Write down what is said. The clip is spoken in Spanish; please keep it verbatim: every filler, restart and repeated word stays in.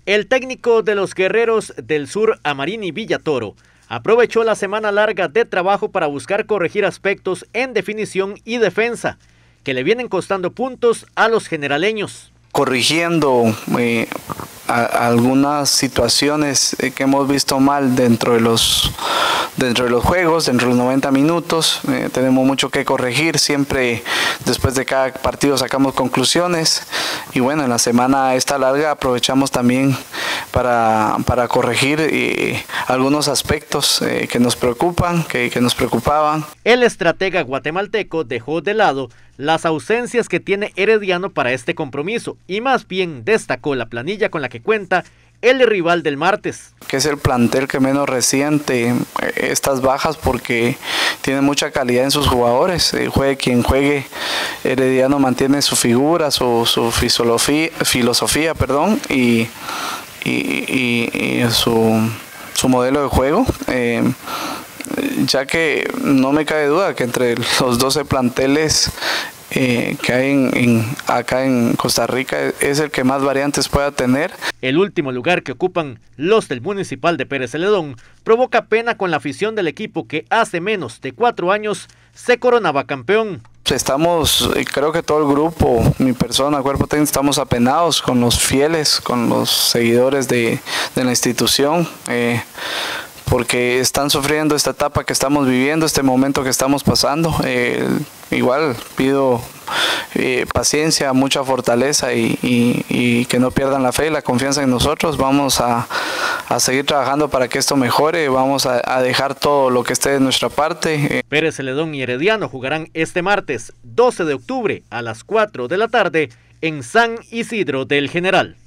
El técnico de los Guerreros del Sur, Amarini Villatoro, aprovechó la semana larga de trabajo para buscar corregir aspectos en definición y defensa que le vienen costando puntos a los generaleños. Corrigiendo eh, a, a algunas situaciones eh, que hemos visto mal dentro de los dentro de los juegos, dentro de los noventa minutos, eh, tenemos mucho que corregir, siempre después de cada partido sacamos conclusiones y bueno, en la semana esta larga aprovechamos también para, para corregir eh, algunos aspectos eh, que nos preocupan, que, que nos preocupaban. El estratega guatemalteco dejó de lado las ausencias que tiene Herediano para este compromiso y más bien destacó la planilla con la que cuenta el rival del martes. Que es el plantel que menos resiente estas bajas porque tiene mucha calidad en sus jugadores. Eh, juegue quien juegue, Herediano mantiene su figura, su, su filosofía, filosofía perdón, y, y, y, y su, su modelo de juego. Eh, ya que no me cabe duda que entre los doce planteles eh, que hay en, en, acá en Costa Rica es el que más variantes pueda tener. El último lugar que ocupan los del Municipal de Pérez Celedón provoca pena con la afición del equipo que hace menos de cuatro años se coronaba campeón. Estamos, creo que todo el grupo, mi persona, cuerpo técnico, estamos apenados con los fieles, con los seguidores de, de la institución. Eh, porque están sufriendo esta etapa que estamos viviendo, este momento que estamos pasando. Eh, igual pido eh, paciencia, mucha fortaleza y, y, y que no pierdan la fe y la confianza en nosotros. Vamos a, a seguir trabajando para que esto mejore, vamos a, a dejar todo lo que esté de nuestra parte. Pérez Celedón y Herediano jugarán este martes doce de octubre a las cuatro de la tarde en San Isidro del General.